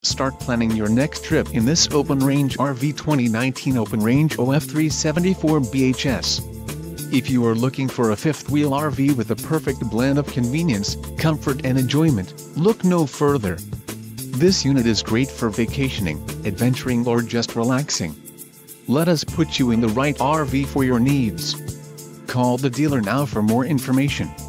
Start planning your next trip in this open-range RV 2019 open-range OF374BHS. If you are looking for a fifth-wheel RV with a perfect blend of convenience, comfort and enjoyment, look no further. This unit is great for vacationing, adventuring or just relaxing. Let us put you in the right RV for your needs. Call the dealer now for more information.